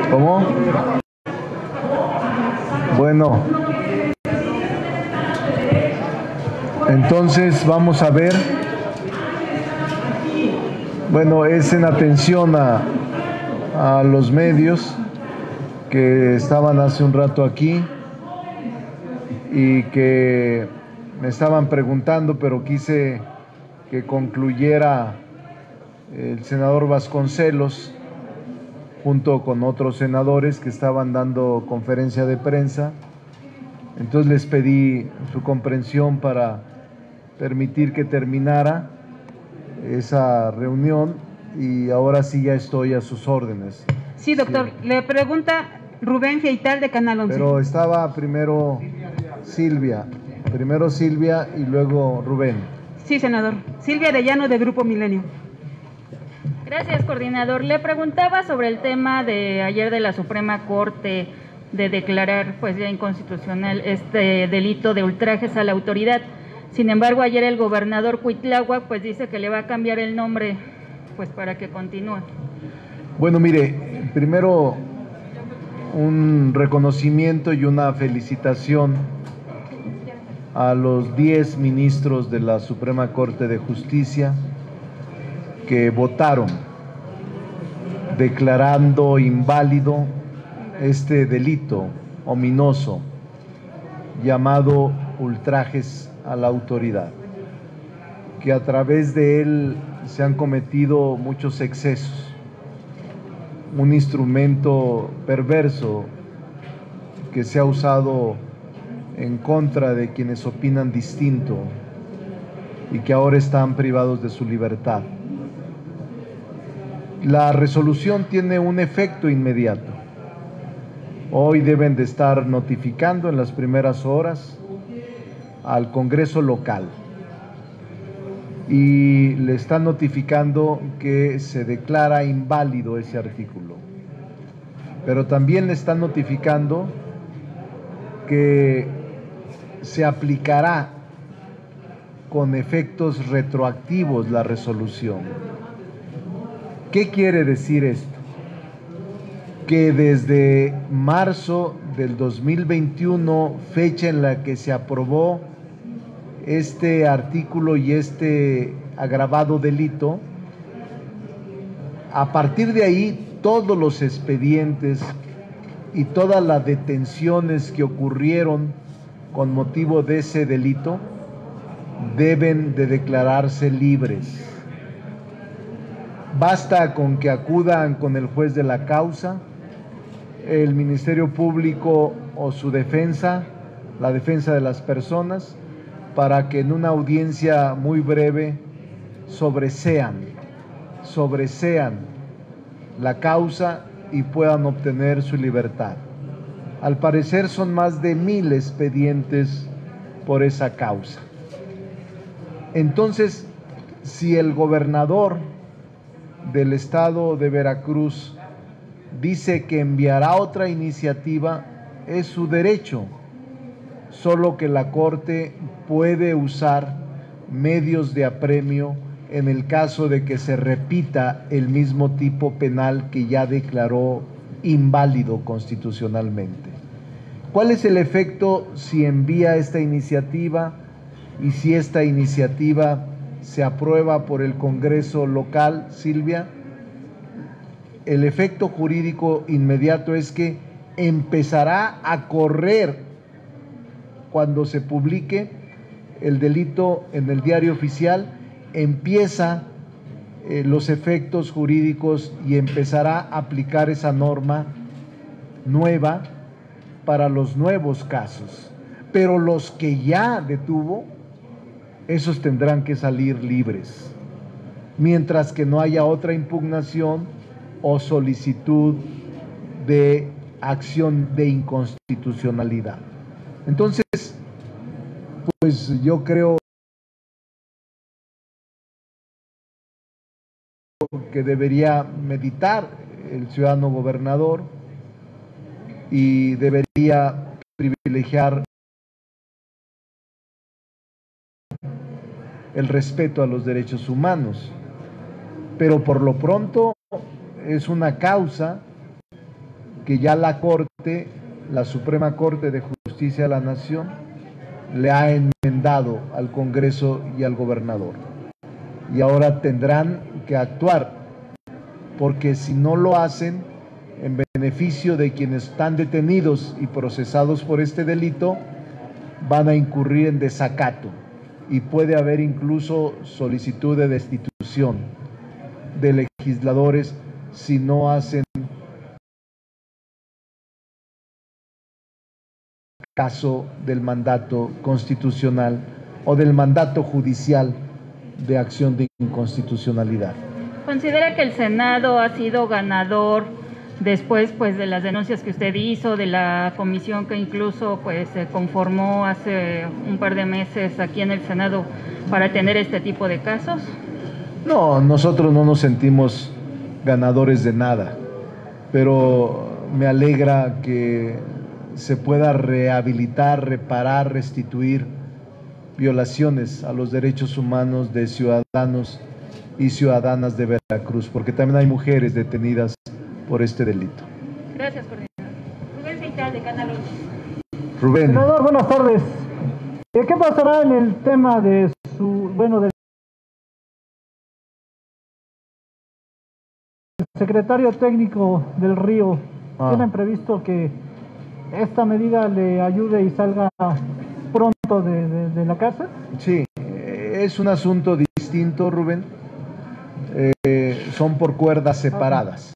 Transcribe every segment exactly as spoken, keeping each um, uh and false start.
¿Cómo? Bueno, entonces vamos a ver. Bueno, es en atención a, a los medios que estaban hace un rato aquí y que me estaban preguntando, pero quise que concluyera el senador Vasconcelos junto con otros senadores que estaban dando conferencia de prensa. Entonces les pedí su comprensión para permitir que terminara esa reunión y ahora sí ya estoy a sus órdenes. Sí, doctor. Sí. Le pregunta Rubén Feital de Canal once. Pero estaba primero Silvia, primero Silvia y luego Rubén. Sí, senador. Silvia Arellano de Grupo Milenio. Gracias, coordinador. Le preguntaba sobre el tema de ayer de la Suprema Corte de declarar pues ya inconstitucional este delito de ultrajes a la autoridad. Sin embargo, ayer el gobernador Cuitláhuac pues dice que le va a cambiar el nombre pues para que continúe. Bueno, mire, primero un reconocimiento y una felicitación a los diez ministros de la Suprema Corte de Justicia que votaron declarando inválido este delito ominoso llamado ultrajes a la autoridad, que a través de él se han cometido muchos excesos, un instrumento perverso que se ha usado en contra de quienes opinan distinto y que ahora están privados de su libertad. La resolución tiene un efecto inmediato. Hoy deben de estar notificando en las primeras horas al Congreso local y le están notificando que se declara inválido ese artículo, pero también le están notificando que se aplicará con efectos retroactivos la resolución. ¿Qué quiere decir esto? Que desde marzo del dos mil veintiuno, fecha en la que se aprobó este artículo y este agravado delito, a partir de ahí todos los expedientes y todas las detenciones que ocurrieron con motivo de ese delito deben de declararse libres. Basta con que acudan con el juez de la causa, el Ministerio Público o su defensa, la defensa de las personas, para que en una audiencia muy breve sobresean, sobresean la causa y puedan obtener su libertad. Al parecer son más de mil expedientes por esa causa. Entonces, si el gobernador del estado de Veracruz dice que enviará otra iniciativa, es su derecho, solo que la Corte puede usar medios de apremio en el caso de que se repita el mismo tipo penal que ya declaró inválido constitucionalmente. ¿Cuál es el efecto si envía esta iniciativa y si esta iniciativa se aprueba por el Congreso local, Silvia? El efecto jurídico inmediato es que empezará a correr cuando se publique el delito en el diario oficial, empieza eh, los efectos jurídicos y empezará a aplicar esa norma nueva para los nuevos casos. Pero los que ya detuvo, esos tendrán que salir libres, mientras que no haya otra impugnación o solicitud de acción de inconstitucionalidad. Entonces, pues yo creo que debería meditar el ciudadano gobernador y debería privilegiar el respeto a los derechos humanos, pero por lo pronto es una causa que ya la Corte, la Suprema Corte de Justicia de la Nación, le ha enmendado al Congreso y al gobernador. Y ahora tendrán que actuar, porque si no lo hacen, en beneficio de quienes están detenidos y procesados por este delito, van a incurrir en desacato y puede haber incluso solicitud de destitución de legisladores si no hacen caso del mandato constitucional o del mandato judicial de acción de inconstitucionalidad. ¿Considera que el Senado ha sido ganador después pues de las denuncias que usted hizo, de la comisión que incluso pues se conformó hace un par de meses aquí en el Senado para tener este tipo de casos? No, nosotros no nos sentimos ganadores de nada, pero me alegra que se pueda rehabilitar, reparar, restituir violaciones a los derechos humanos de ciudadanos y ciudadanas de Veracruz, porque también hay mujeres detenidas por este delito. Gracias, coordinador. Rubén Feital, de Canal uno. Rubén. Senador, buenas tardes. ¿Qué pasará en el tema de su, bueno, del secretario técnico del Río? Ah. ¿Tienen previsto que esta medida le ayude y salga pronto de, de, de la cárcel? Sí, es un asunto distinto, Rubén. Eh, son por cuerdas separadas.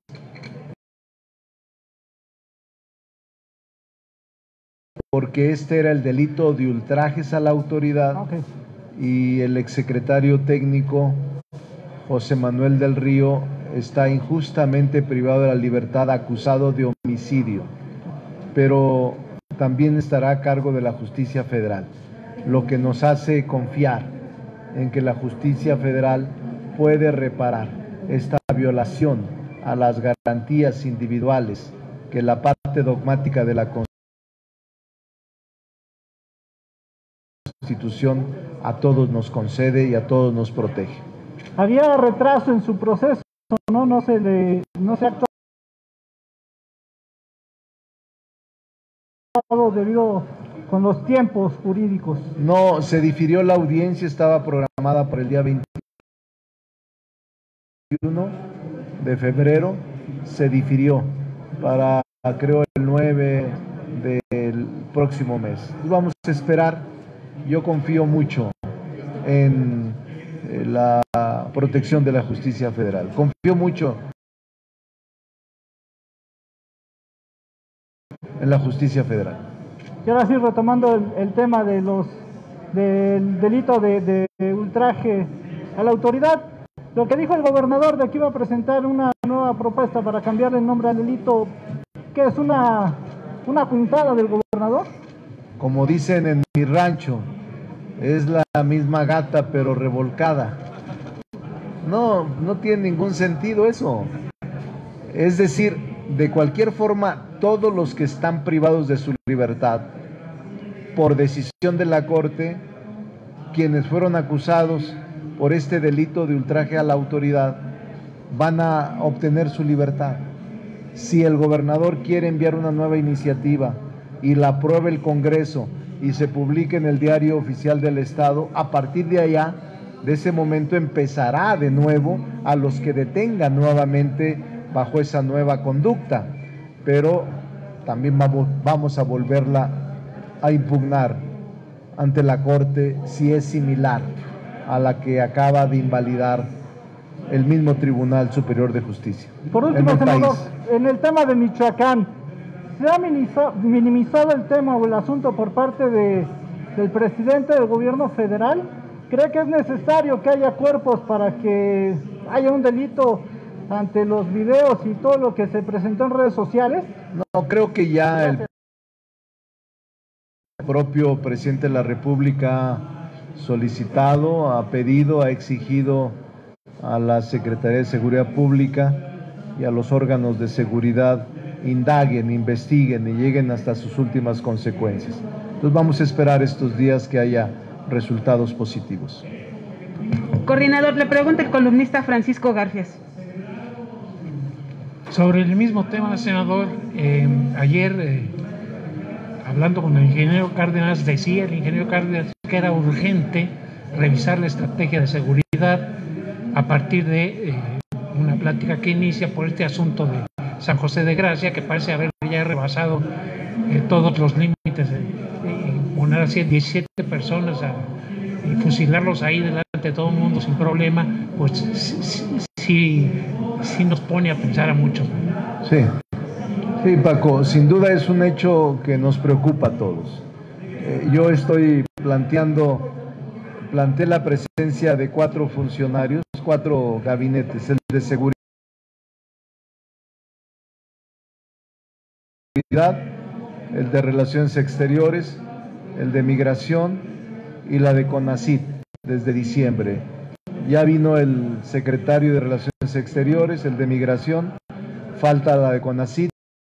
Porque este era el delito de ultrajes a la autoridad. Okay. Y el exsecretario técnico José Manuel del Río está injustamente privado de la libertad, acusado de homicidio, pero también estará a cargo de la justicia federal, lo que nos hace confiar en que la justicia federal puede reparar esta violación a las garantías individuales que la parte dogmática de la Constitución a todos nos concede y a todos nos protege. Había retraso en su proceso, ¿no? No se le, no se ha actuado debido con los tiempos jurídicos. No, se difirió la audiencia, estaba programada para el día veintiuno de febrero, se difirió para, creo, el nueve del próximo mes. Vamos a esperar. Yo confío mucho en la protección de la justicia federal. Confío mucho en la justicia federal. Y ahora sí, retomando el, el tema de los del delito de, de ultraje a la autoridad, lo que dijo el gobernador de que iba a presentar una nueva propuesta para cambiar el nombre al delito, ¿qué es una, una puntada del gobernador? Como dicen en mi rancho, es la misma gata pero revolcada. No, no tiene ningún sentido eso. Es decir, de cualquier forma, todos los que están privados de su libertad por decisión de la Corte, quienes fueron acusados por este delito de ultraje a la autoridad, van a obtener su libertad. Si el gobernador quiere enviar una nueva iniciativa y la apruebe el Congreso y se publique en el Diario Oficial del Estado, a partir de allá, de ese momento empezará de nuevo a los que detengan nuevamente bajo esa nueva conducta, pero también vamos, vamos a volverla a impugnar ante la Corte si es similar a la que acaba de invalidar el mismo Tribunal Superior de Justicia. Por último, en senador, en el tema de Michoacán, ¿se ha minimizado el tema o el asunto por parte de, del presidente del gobierno federal? ¿Cree que es necesario que haya cuerpos para que haya un delito ante los videos y todo lo que se presentó en redes sociales? No, creo que ya el propio presidente de la República ha solicitado, ha pedido, ha exigido a la Secretaría de Seguridad Pública y a los órganos de seguridad indaguen, investiguen y lleguen hasta sus últimas consecuencias. Entonces vamos a esperar estos días que haya resultados positivos. Coordinador, le pregunta el columnista Francisco Garfias. Sobre el mismo tema, senador, eh, ayer eh, hablando con el ingeniero Cárdenas, decía el ingeniero Cárdenas que era urgente revisar la estrategia de seguridad a partir de eh, una plática que inicia por este asunto de San José de Gracia, que parece haber ya rebasado eh, todos los límites, de, de poner a diecisiete personas a, y fusilarlos ahí delante de todo el mundo sin problema, pues sí, sí, sí nos pone a pensar a muchos. Sí, sí, Paco, sin duda es un hecho que nos preocupa a todos. Eh, yo estoy planteando, planteé la presencia de cuatro funcionarios, cuatro gabinetes, el de seguridad, el de Relaciones Exteriores, el de Migración y la de CONACYT desde diciembre. Ya vino el secretario de Relaciones Exteriores, el de Migración, falta la de CONACYT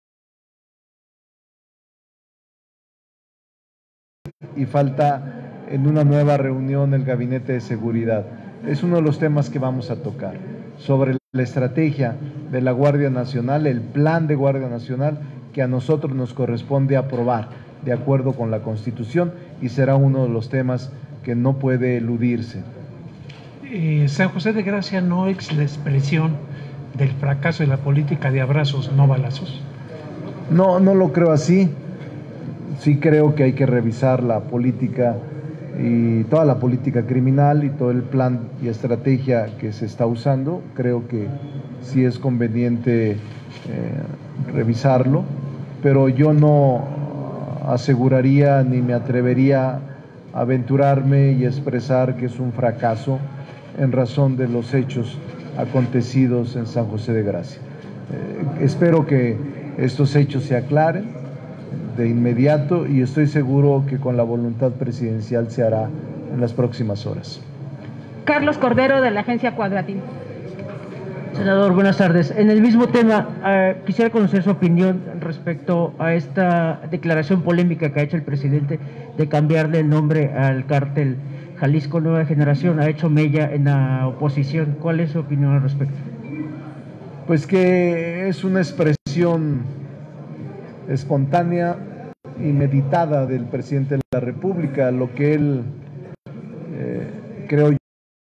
y falta en una nueva reunión el Gabinete de Seguridad. Es uno de los temas que vamos a tocar, sobre la estrategia de la Guardia Nacional, el plan de Guardia Nacional que a nosotros nos corresponde aprobar de acuerdo con la Constitución, y será uno de los temas que no puede eludirse. Eh, San José de Gracia no es la expresión del fracaso de la política de abrazos, no balazos. No, no lo creo así. Sí creo que hay que revisar la política y toda la política criminal y todo el plan y estrategia que se está usando. Creo que sí es conveniente eh, revisarlo, pero yo no aseguraría ni me atrevería a aventurarme y expresar que es un fracaso en razón de los hechos acontecidos en San José de Gracia. Eh, espero que estos hechos se aclaren de inmediato y estoy seguro que con la voluntad presidencial se hará en las próximas horas. Carlos Cordero, de la agencia Cuadratín. Senador, buenas tardes. En el mismo tema, eh, quisiera conocer su opinión respecto a esta declaración polémica que ha hecho el presidente de cambiarle el nombre al cártel Jalisco Nueva Generación. Ha hecho mella en la oposición. ¿Cuál es su opinión al respecto? Pues que es una expresión espontánea y meditada del presidente de la República. Lo que él, eh, creo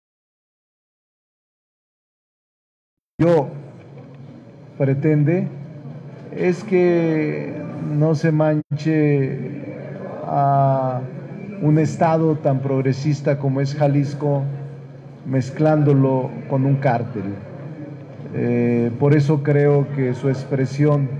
yo, pretende es que no se manche a un estado tan progresista como es Jalisco, mezclándolo con un cártel. Eh, por eso creo que su expresión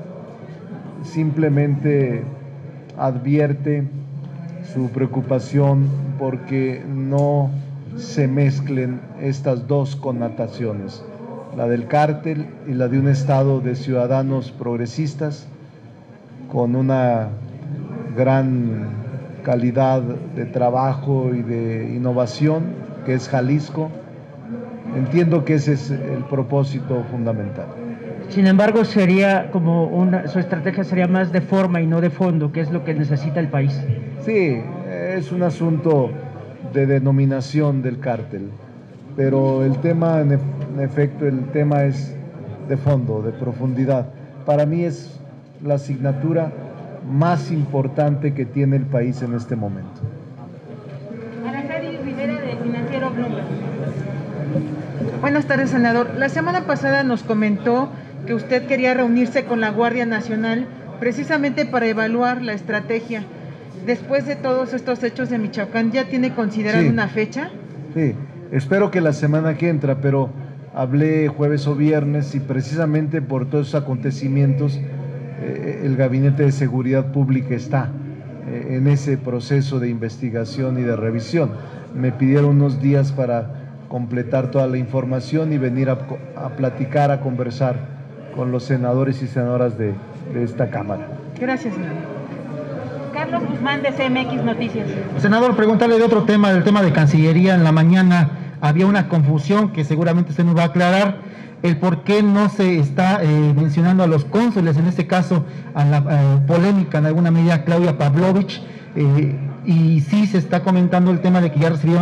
simplemente advierte su preocupación porque no se mezclen estas dos connotaciones, la del cártel y la de un estado de ciudadanos progresistas con una gran calidad de trabajo y de innovación, que es Jalisco. Entiendo que ese es el propósito fundamental. Sin embargo, sería como una, su estrategia sería más de forma y no de fondo, que es lo que necesita el país. Sí, es un asunto de denominación del cártel, pero el tema, en efecto, el tema es de fondo, de profundidad. Para mí es la asignatura más importante que tiene el país en este momento. Araceli Rivera, de Financiero Bloomberg. Buenas tardes, senador. La semana pasada nos comentó que usted quería reunirse con la Guardia Nacional precisamente para evaluar la estrategia. Después de todos estos hechos de Michoacán, ¿ya tiene considerada sí, una fecha? Sí, espero que la semana que entra, pero hablé jueves o viernes y precisamente por todos esos acontecimientos eh, el Gabinete de Seguridad Pública está eh, en ese proceso de investigación y de revisión. Me pidieron unos días para completar toda la información y venir a, a platicar, a conversar con los senadores y senadoras de, de esta Cámara. Gracias, senador. Carlos Guzmán, de C M X Noticias. Senador, preguntarle de otro tema, del tema de Cancillería. En la mañana había una confusión que seguramente usted nos va a aclarar, el por qué no se está eh, mencionando a los cónsules, en este caso a la eh, polémica en alguna medida Claudia Pavlovich, eh, y sí se está comentando el tema de que ya recibieron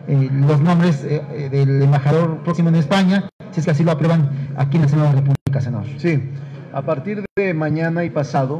eh, los nombres eh, del embajador próximo en España, si es que así lo aprueban aquí en el Senado de la República, senador. Sí, a partir de mañana y pasado,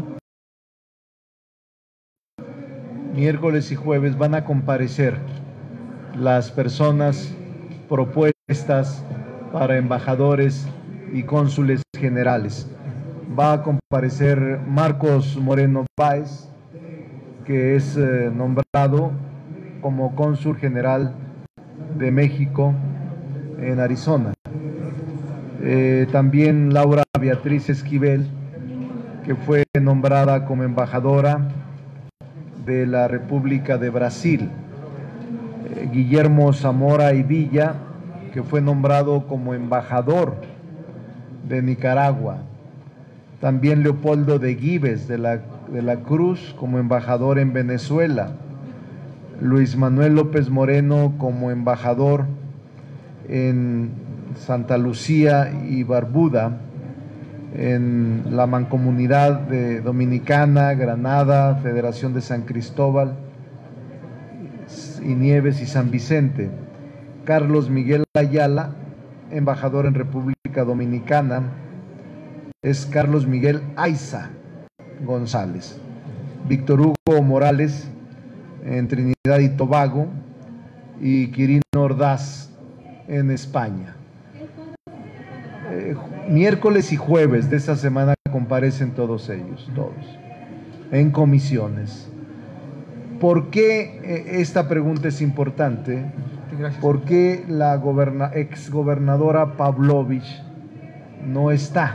miércoles y jueves, van a comparecer las personas propuestas para embajadores y cónsules generales. Va a comparecer Marcos Moreno Báez, que es eh, nombrado como cónsul general de México en Arizona. Eh, también Laura Beatriz Esquivel, que fue nombrada como embajadora de la República de Brasil. Eh, Guillermo Zamora y Villa, que fue nombrado como embajador de Nicaragua. También Leopoldo de Gives de la, de la Cruz como embajador en Venezuela. Luis Manuel López Moreno como embajador en Santa Lucía y Barbuda, en la Mancomunidad de Dominicana, Granada, Federación de San Cristóbal y Nieves y San Vicente. Carlos Miguel Ayala, embajador en República Dominicana, es Carlos Miguel Aiza González. Víctor Hugo Morales en Trinidad y Tobago y Quirino Ordaz en España. Eh, miércoles y jueves de esta semana comparecen todos ellos, todos, en comisiones. ¿Por qué eh, esta pregunta es importante? Gracias. ¿Por qué la goberna, exgobernadora Pavlovich no está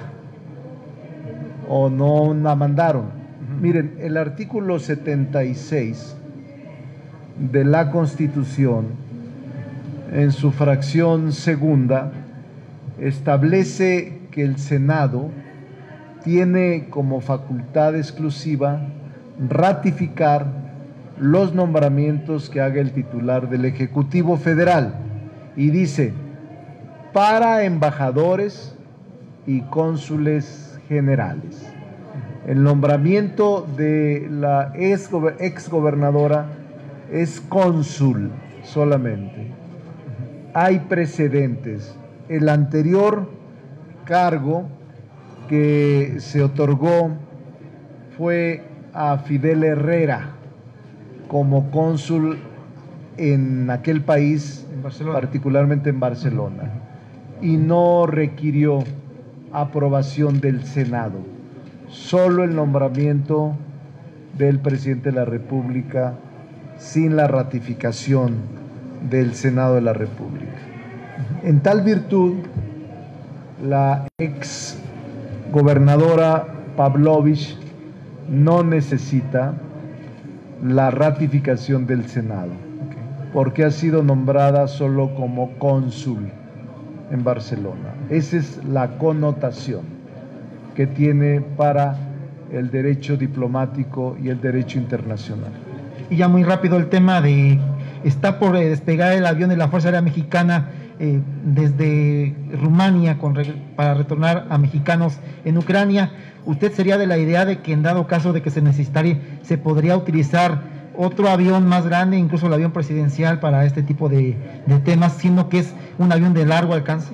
o no la mandaron? Uh-huh. Miren, el artículo setenta y seis de la Constitución, en su fracción segunda, establece que el Senado tiene como facultad exclusiva ratificar los nombramientos que haga el titular del Ejecutivo Federal, y dice, para embajadores y cónsules generales. El nombramiento de la exgobernadora es cónsul solamente. Hay precedentes. El anterior cargo que se otorgó fue a Fidel Herrera como cónsul en aquel país, en Barcelona. Particularmente en Barcelona, y no requirió aprobación del Senado, solo el nombramiento del presidente de la República sin la ratificación del Senado de la República. En tal virtud, la ex gobernadora Pavlovich no necesita la ratificación del Senado, porque ha sido nombrada solo como cónsul en Barcelona. Esa es la connotación que tiene para el derecho diplomático y el derecho internacional. Y ya muy rápido el tema de, está por eh, despegar el avión de la Fuerza Aérea Mexicana eh, desde Rumania con, para retornar a mexicanos en Ucrania. ¿Usted sería de la idea de que en dado caso de que se necesitaría, se podría utilizar otro avión más grande, incluso el avión presidencial, para este tipo de, de temas, siendo que es un avión de largo alcance?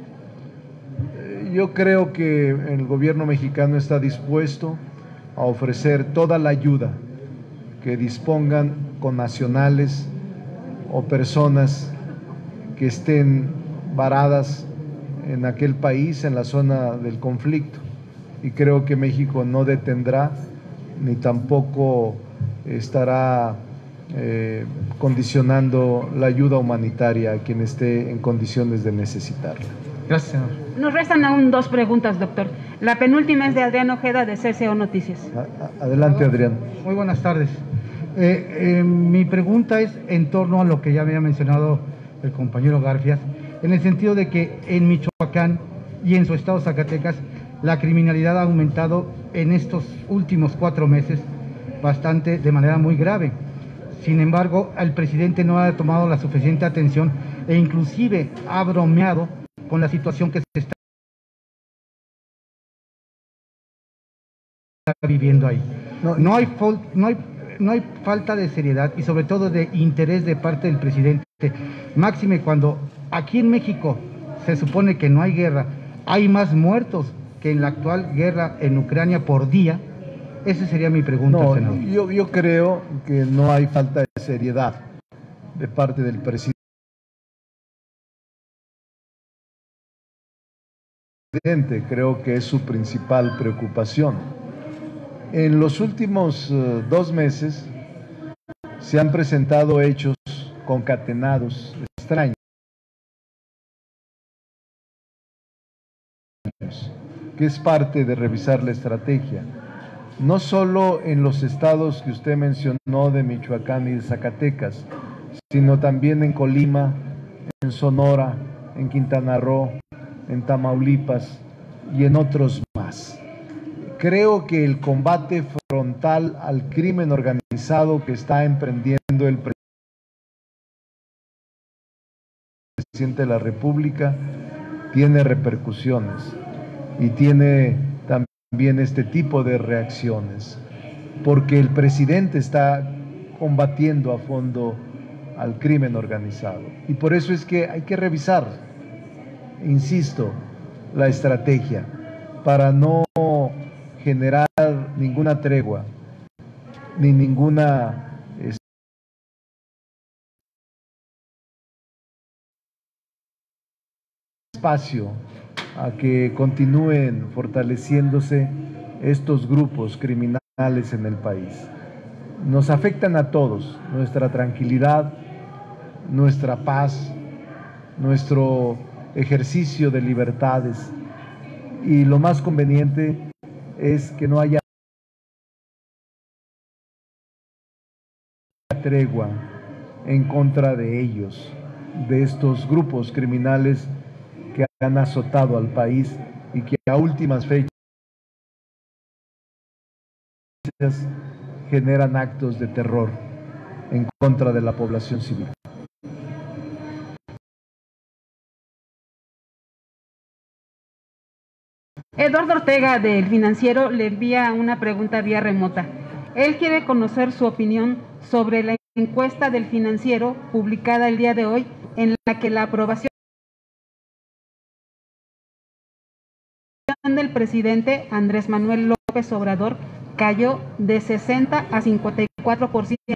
Yo creo que el gobierno mexicano está dispuesto a ofrecer toda la ayuda que dispongan con nacionales o personas que estén varadas en aquel país, en la zona del conflicto. Y creo que México no detendrá ni tampoco estará eh, condicionando la ayuda humanitaria a quien esté en condiciones de necesitarla. Gracias, senador. Nos restan aún dos preguntas, doctor. La penúltima es de Adrián Ojeda, de C C O Noticias. Adelante, Adrián. Muy buenas tardes. Eh, eh, mi pregunta es en torno a lo que ya había mencionado el compañero Garfias, en el sentido de que en Michoacán y en su estado Zacatecas la criminalidad ha aumentado en estos últimos cuatro meses bastante, de manera muy grave. Sin embargo, el presidente no ha tomado la suficiente atención e inclusive ha bromeado con la situación que se está viviendo ahí. No, no hay, no hay, no hay falta de seriedad y sobre todo de interés de parte del presidente Máxime cuando aquí en México se supone que no hay guerra, hay más muertos que en la actual guerra en Ucrania por día. Esa sería mi pregunta, no, senador. Yo, yo creo que no hay falta de seriedad de parte del presidente. Creo que es su principal preocupación. En los últimos uh, dos meses se han presentado hechos concatenados extraños, que es parte de revisar la estrategia, no solo en los estados que usted mencionó de Michoacán y de Zacatecas, sino también en Colima, en Sonora, en Quintana Roo, en Tamaulipas y en otros más. Creo que el combate frontal al crimen organizado que está emprendiendo el presidente de la República tiene repercusiones y tiene también este tipo de reacciones, porque el presidente está combatiendo a fondo al crimen organizado. Y por eso es que hay que revisar, insisto, la estrategia para no generar ninguna tregua ni ninguna espacio a que continúen fortaleciéndose estos grupos criminales en el país. Nos afectan a todos, nuestra tranquilidad, nuestra paz, nuestro ejercicio de libertades, y lo más conveniente es que no haya tregua en contra de ellos, de estos grupos criminales que han azotado al país y que a últimas fechas generan actos de terror en contra de la población civil. Eduardo Ortega del Financiero le envía una pregunta vía remota. Él quiere conocer su opinión sobre la encuesta del Financiero publicada el día de hoy, en la que la aprobación del presidente Andrés Manuel López Obrador cayó de sesenta a cincuenta y cuatro por ciento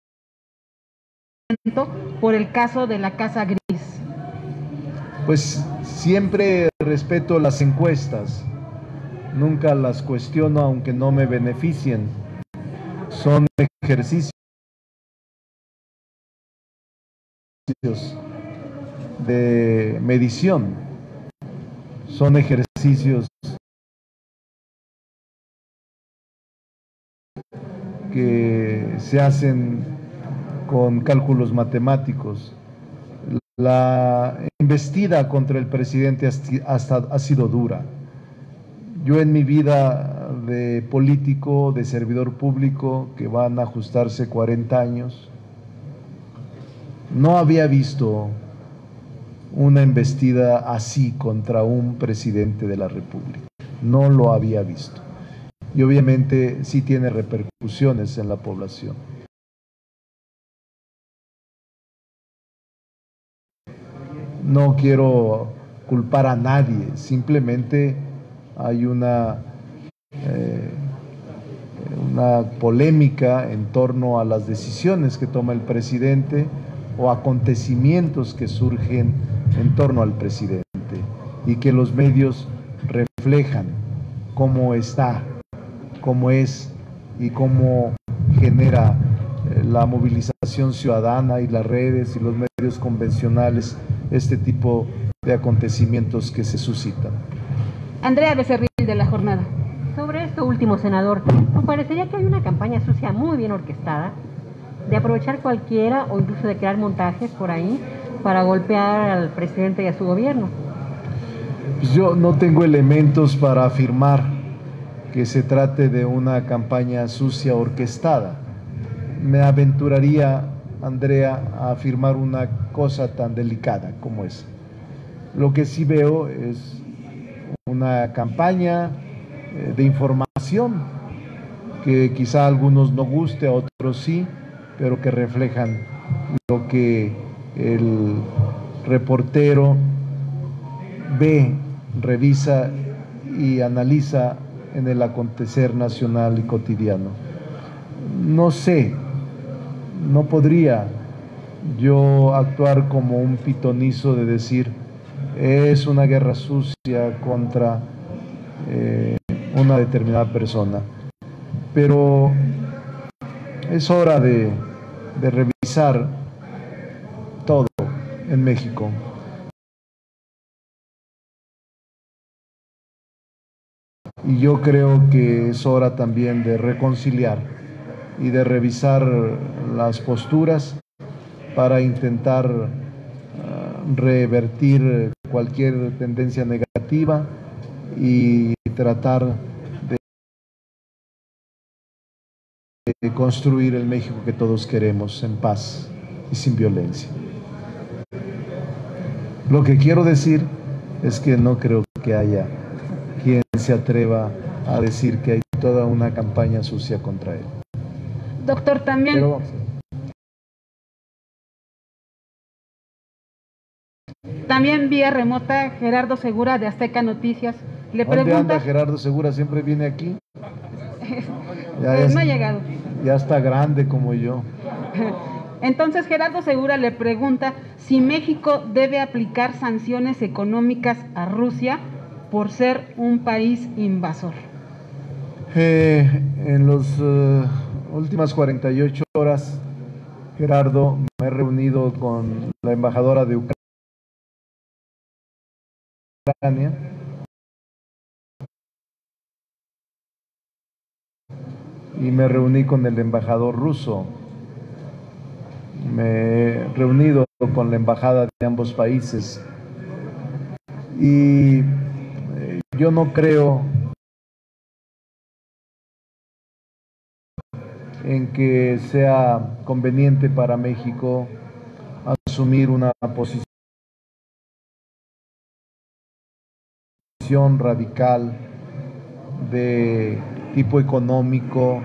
por el caso de la Casa Gris. Pues siempre respeto las encuestas, nunca las cuestiono aunque no me beneficien. Son ejercicios de medición, son ejercicios que se hacen con cálculos matemáticos. La embestida contra el presidente hasta ha sido dura. Yo en mi vida de político, de servidor público, que van a ajustarse cuarenta años, no había visto una embestida así contra un presidente de la República. No lo había visto. Y obviamente sí tiene repercusiones en la población. No quiero culpar a nadie, simplemente hay una, eh, una polémica en torno a las decisiones que toma el presidente o acontecimientos que surgen en torno al presidente y que los medios reflejan cómo está, cómo es y cómo genera eh, la movilización ciudadana y las redes y los medios convencionales este tipo de acontecimientos que se suscitan. Andrea Becerril de La Jornada. Sobre esto último, senador, ¿no parecería que hay una campaña sucia muy bien orquestada de aprovechar cualquiera o incluso de crear montajes por ahí para golpear al presidente y a su gobierno? Pues yo no tengo elementos para afirmar que se trate de una campaña sucia orquestada. Me aventuraría, Andrea, a afirmar una cosa tan delicada como esa. Lo que sí veo es una campaña eh, de información que quizá a algunos no guste, a otros sí, pero que reflejan lo que el reportero ve, revisa y analiza en el acontecer nacional y cotidiano. No sé, no podría yo actuar como un pitonizo de decir es una guerra sucia contra eh, una determinada persona, pero es hora de, de revisar todo en México. Y yo creo que es hora también de reconciliar y de revisar las posturas para intentar uh, revertir cualquier tendencia negativa y tratar de, de construir el México que todos queremos en paz y sin violencia. Lo que quiero decir es que no creo que haya quien se atreva a decir que hay toda una campaña sucia contra él. Doctor, también... Pero, también vía remota, Gerardo Segura de Azteca Noticias le ¿dónde pregunta... anda Gerardo Segura? ¿Siempre viene aquí? Ya pues es, no ha llegado. Ya está grande como yo. Entonces Gerardo Segura le pregunta si México debe aplicar sanciones económicas a Rusia por ser un país invasor. Eh, en las uh, últimas cuarenta y ocho horas, Gerardo, me he reunido con la embajadora de Ucrania y me reuní con el embajador ruso. Me he reunido con la embajada de ambos países y eh, yo no creo en que sea conveniente para México asumir una posición radical de tipo económico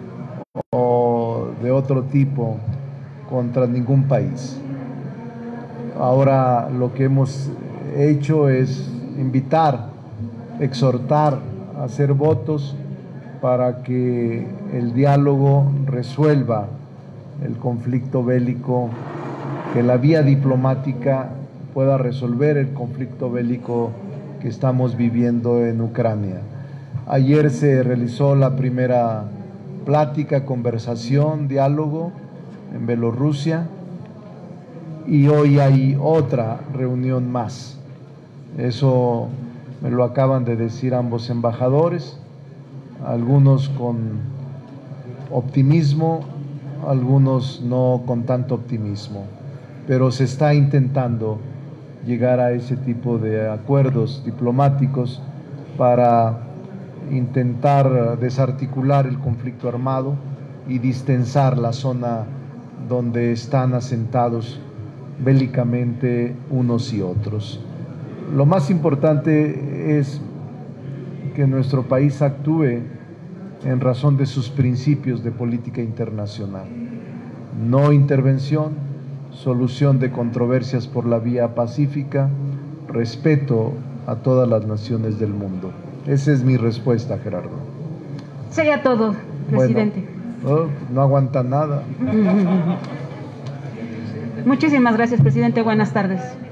o de otro tipo contra ningún país. Ahora lo que hemos hecho es invitar, exhortar, hacer votos para que el diálogo resuelva el conflicto bélico, que la vía diplomática pueda resolver el conflicto bélico que estamos viviendo en Ucrania. Ayer se realizó la primera plática, conversación, diálogo en Bielorrusia y hoy hay otra reunión más. Eso me lo acaban de decir ambos embajadores, algunos con optimismo, algunos no con tanto optimismo, pero se está intentando llegar a ese tipo de acuerdos diplomáticos para intentar desarticular el conflicto armado y distensar la zona donde están asentados bélicamente unos y otros. Lo más importante es que nuestro país actúe en razón de sus principios de política internacional. No intervención, solución de controversias por la vía pacífica, respeto a todas las naciones del mundo. Esa es mi respuesta, Gerardo. Sería todo, presidente. Bueno, no, no aguanta nada. Muchísimas gracias, presidente. Buenas tardes.